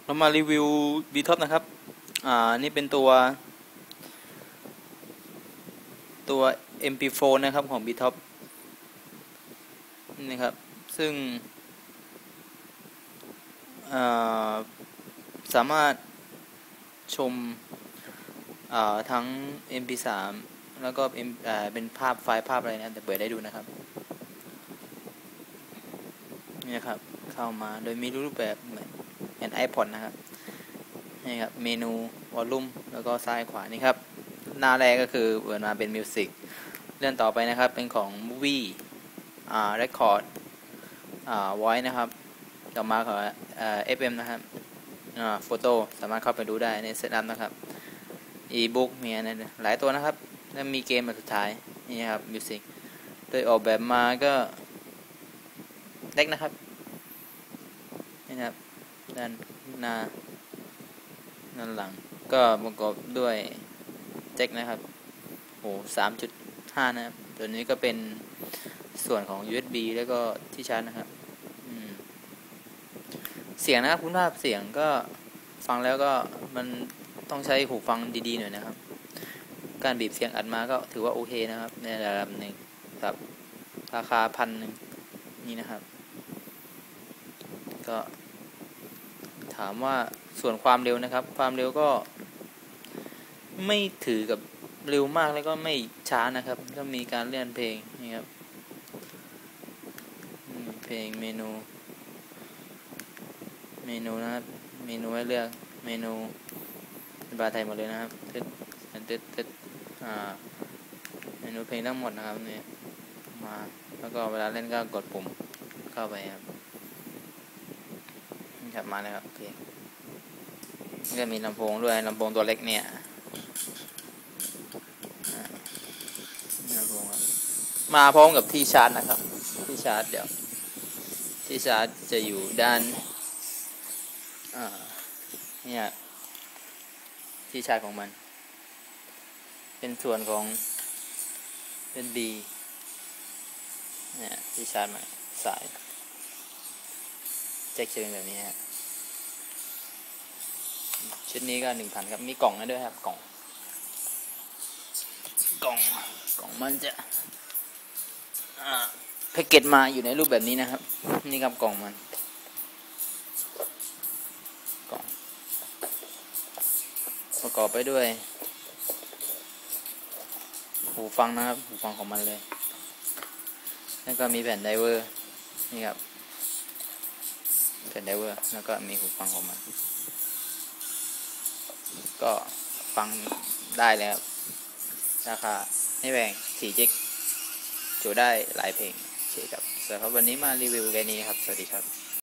เรามารีวิว BTOP นะครับนี่เป็นตัว MP4 นะครับของ BTOP นี่ครับซึ่งสามารถชมทั้ง MP3 แล้วก็เป็นไฟล์ภาพอะไรนะแต่เปิดได้ดูนะครับนี่นะครับเข้ามาโดยมีรูปแบบเหมือน iPod นะครับนี่ครับเมนูวอลลุ่มแล้วก็ซ้ายขวานี่ครับหน้าแรกก็คือเปิดมาเป็นมิวสิกเลื่อนต่อไปนะครับเป็นของ Movie Record Voice นะครับต่อมาของFM นะครับโฟโต้สามารถเข้าไปดูได้ในเซตอัพนะครับ e-book มีอะไรหลายตัวนะครับแล้วมีเกมแบบสุดท้ายนี่ครับมิวสิกโดยออกแบบมาก็เล็กนะครับนี่นะครับด้านหน้าด้านหลังก็ประกอบด้วยแจ็คนะครับโอ้ 3.5 นะครับตัวนี้ก็เป็นส่วนของ USB แล้วก็ที่ชาร์จนะครับเสียงนะครับคุณภาพเสียงก็ฟังแล้วก็มันต้องใช้หูฟังดีๆหน่อยนะครับการบีบเสียงอัดมาก็ถือว่าโอเคนะครับในระดับหนึ่งครับราคา1,000นี่นะครับก็ถามว่าส่วนความเร็วนะครับความเร็วก็ไม่ถือกับเร็วมากแล้วก็ไม่ช้านะครับก็มีการเลื่อนเพลงนี่ครับเพลงเมนูนะครับเมนูให้เลือกเมนูเป็นภาษาไทยหมดเลยนะครับตึ๊ดเมนูเพลงทั้งหมดนะครับเนี่ยมาแล้วก็เวลาเล่นก็กดปุ่มเข้าไปครับจับมาเลยครับเพลงก็มีลำโพงด้วยลำโพงตัวเล็กเนี่ยลำโพงมาพร้อมกับที่ชาร์จนะครับที่ชาร์จเดี๋ยวที่ชาร์จจะอยู่ด้านเนี่ยที่ชาร์จของมันเป็นส่วนของเป็น B เนี่ยที่ชาร์จมาสายแจ็คเชิงแบบนี้ฮะชุดนี้ก็ 1,000 ครับมีกล่องให้ด้วยครับกล่องมันจะแพ็กเกจมาอยู่ในรูปแบบนี้นะครับนี่ครับกล่องมันกล่องประกอบไปด้วยหูฟังนะครับหูฟังของมันเลยแล้วก็มีแผ่นไดเวอร์นี่ครับแผ่นไดเวอร์แล้วก็มีหูฟังของมันก็ฟังได้แล้วราคาไม่แพง4 จิกจุได้หลายเพลงโอเคครับสำหรับวันนี้มารีวิวแค่นี้ครับสวัสดีครับ